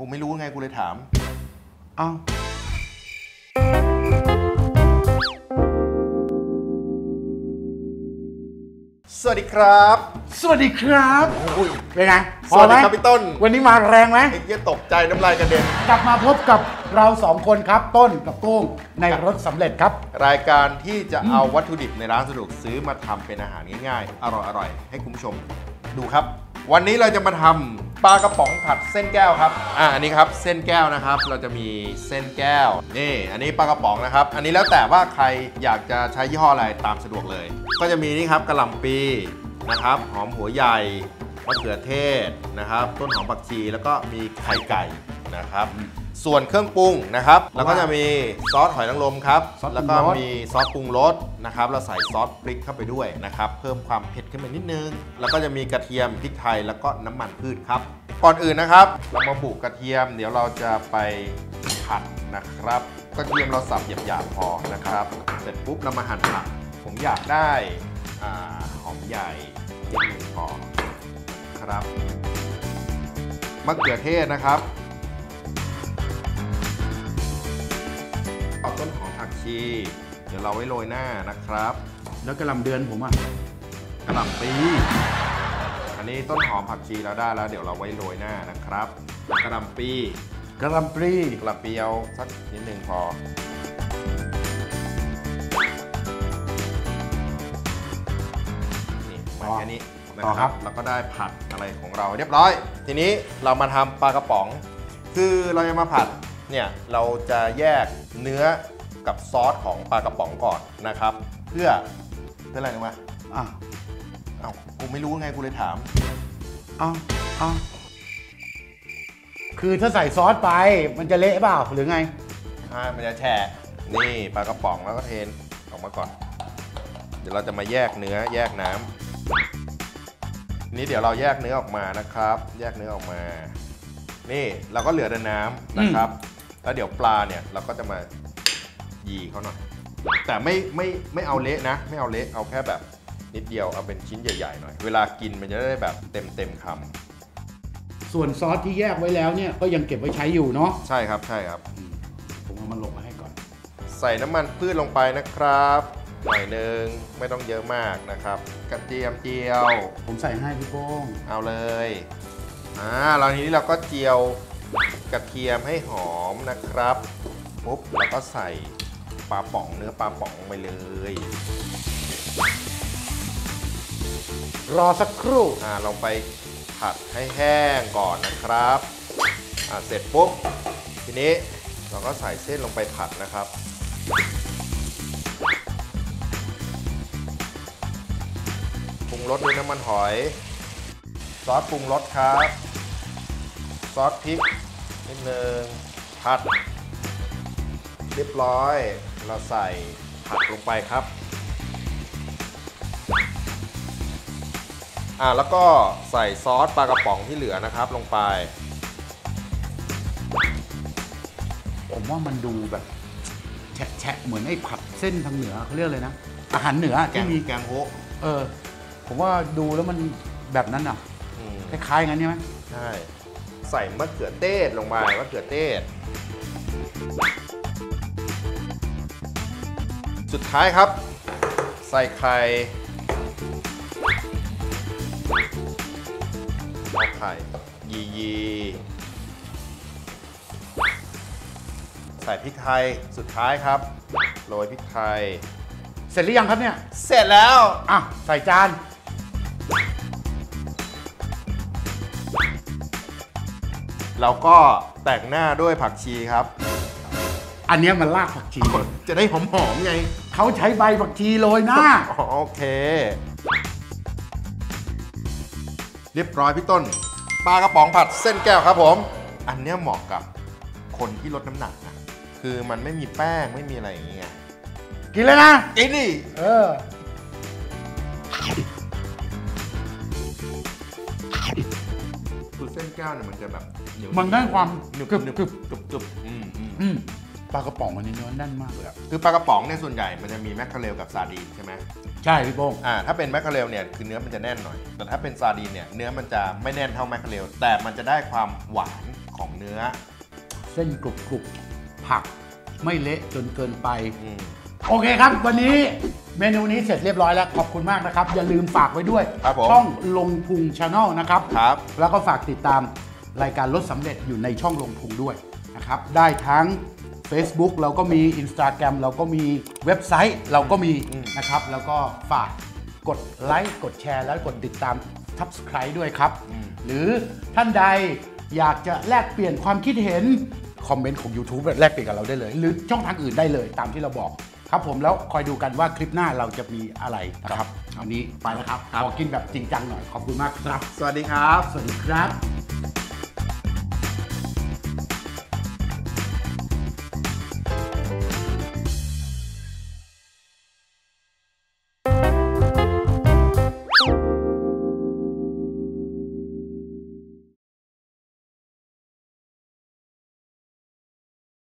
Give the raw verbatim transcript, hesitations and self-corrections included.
กูไม่รู้ไงกูเลยถามอ้าวสวัสดีครับสวัสดีครับอุ้ยเป็นไงสวัสดีครับพี่ต้นวันนี้มาแรงไหมไอ้เหี้ยตกใจน้ำลายกระเด็นกลับมาพบกับเราสองคนครับต้นกับกุ้งในรถสำเร็จครับรายการที่จะเอาวัตถุดิบในร้านสะดวกซื้อมาทำเป็นอาหารง่ายๆอร่อยๆให้คุณผู้ชมดูครับวันนี้เราจะมาทำปลากระป๋องผัดเส้นแก้วครับอ่าอันนี้ครับเส้นแก้วนะครับเราจะมีเส้นแก้วนี่อันนี้ปลากระป๋องนะครับอันนี้แล้วแต่ว่าใครอยากจะใช้ยี่ห้ออะไรตามสะดวกเลยก็จะมีนี่ครับกะหล่ำปีนะครับหอมหัวใหญ่มะเขือเทศนะครับต้นหอมผักชีแล้วก็มีไข่ไก่นะครับส่วนเครื่องปรุงนะครับแล้วก็จะมีซอสหอยนางรมครับแล้วก็มีซอสปรุงรสนะครับเราใส่ซอสพริกเข้าไปด้วยนะครับเพิ่มความเผ็ดขึ้นมานิดนึงแล้วก็จะมีกระเทียมพริกไทยแล้วก็น้ำมันพืชครับก่อนอื่นนะครับเรามาบุกกระเทียมเดี๋ยวเราจะไปผัดนะครับกระเทียมเราสับหยาบๆพอนะครับเสร็จปุ๊บเรามาหั่นผักผมอยากได้หอมใหญ่นิดนึงพอครับมะเขือเทศนะครับเอาต้นหอมผักชีเดี๋ยวเราไว้โรยหน้านะครับแล้วกระหล่ำเดือนผมอ่ะกระหล่ำปีอันนี้ต้นหอมผักชีเราได้แล้วเดี๋ยวเราไว้โรยหน้านะครับกระหล่ำปีกระหล่ำปีกระหล่ำปีเอาสักนิดนึงพอนี่มาแค่นี้นะครับแล้วก็ได้ผัดอะไรของเราเรียบร้อยทีนี้เรามาทำปลากระป๋องคือเราจะมาผัดเนี่ยเราจะแยกเนื้อกับซอสของปลากระป๋องก่อนนะครับเพื่อเพื่ออะไรรู้ไหมอ้าวอ้าวกูไม่รู้ไงกูเลยถามอ้าวอ้าวคือถ้าใส่ซอสไปมันจะเละเปล่าหรือไงใช่มันจะแฉะนี่ปลากระป๋องแล้วก็เทนออกมาก่อนเดี๋ยวเราจะมาแยกเนื้อแยกน้ำนี่เดี๋ยวเราแยกเนื้อออกมานะครับแยกเนื้อออกมานี่เราก็เหลือแต่น้ำนะครับแล้วเดี๋ยวปลาเนี่ยเราก็จะมายีเขาหน่อยแต่ไม่ไม่ไม่เอาเละนะไม่เอาเละเอาแค่แบบนิดเดียวเอาเป็นชิ้นใหญ่ๆหน่อยเวลากินมันจะได้แบบเต็มเต็มคำส่วนซอสที่แยกไว้แล้วเนี่ยก็ยังเก็บไว้ใช้อยู่เนาะใช่ครับใช่ครับผมเอามันลงมาให้ก่อนใส่น้ำมันพืชลงไปนะครับหน่อยนึงไม่ต้องเยอะมากนะครับกระเทียมเจียวผมใส่ให้พี่โป้งเอาเลยอ่าเราทีนี้เราก็เจียวกระเทียมให้หอมนะครับปุ๊บแล้วก็ใส่ปลาป๋องเนื้อปลาป๋องไปเลยรอสักครู่อ่าลงไปผัดให้แห้งก่อนนะครับอ่าเสร็จปุ๊บทีนี้เราก็ใส่เส้นลงไปผัดนะครับปรุงรสด้วยน้ำมันหอยซอสปรุงรสครับซอสพริกนิดนึงผัดเรียบร้อยเราใส่ผักลงไปครับอ่าแล้วก็ใส่ซอสปลากระป๋องที่เหลือนะครับลงไปผมว่ามันดูแบบแฉะๆเหมือนไอ้ผัดเส้นทางเหนือเขาเรียกเลยนะอาหารเหนือที่มีแกงโฮเออผมว่าดูแล้วมันแบบนั้นอ่ะคล้ายๆงั้นใช่ไหมใช่ใส่มะเขือเทศลงไปมะเขือเทศสุดท้ายครับใส่ไข่เอาไข่ยียีใส่พริกไทยสุดท้ายครับโรยพริกไทยเสร็จหรือยังครับเนี่ยเสร็จแล้วอ่ะใส่จานเราก็แต่งหน้าด้วยผักชีครับอันนี้มันรากผักชีจะได้หอมๆไงเขาใช้ใบผักชีโรยหน้าโอเคเรียบร้อยพี่ต้นปลากระป๋องผัดเส้นแก้วครับผมอันนี้เหมาะกับคนที่ลดน้ำหนักนะคือมันไม่มีแป้งไม่มีอะไรอย่างเงี้ยกินเลยนะกินดิเออคือเส้นแก้วเนี่ยมันจะแบบมันได้ความหนึบกรึบกรึบกรึบกรึบอืมอืมปลากระป๋องมันนี่เนื้อแน่นมากเลยคือปลากระป๋องเนี่ยส่วนใหญ่มันจะมีแมคคาเรลกับซาร์ดีนใช่ไหมใช่พี่โป้งอ่าถ้าเป็นแมคคาเรลเนี่ยคือเนื้อมันจะแน่นหน่อยแต่ถ้าเป็นซาร์ดีนเนี่ยเนื้อมันจะไม่แน่นเท่าแมคคาเรลแต่มันจะได้ความหวานขของเนื้อเส้นกรุบกรุบผักไม่เละจนเกินไปอืมโอเคครับวันนี้เมนูนี้เสร็จเรียบร้อยแล้วขอบคุณมากนะครับอย่าลืมฝากไว้ด้วยครับผมช่องลงพุงชาแนลนะครับครับแล้วก็ฝากติดตามรายการลดสำเร็จอยู่ในช่องลงพุงด้วยนะครับได้ทั้ง Facebook เราก็มี Instagram เราก็มีเว็บไซต์เราก็มีนะครับแล้วก็ฝากกดไลค์กดแชร์แล้วกดติดตาม Subscribe ด้วยครับ หรือท่านใดอยากจะแลกเปลี่ยนความคิดเห็นคอมเมนต์ของ YouTube แลกเปลี่ยนกับเราได้เลย หรือช่องทางอื่นได้เลยตามที่เราบอกครับผมแล้วคอยดูกันว่าคลิปหน้าเราจะมีอะไรนะครับวันนี้ไปแล้วครับขอกินแบบจริงจังหน่อยขอบคุณมากครับสวัสดีครับสวัสดีครับ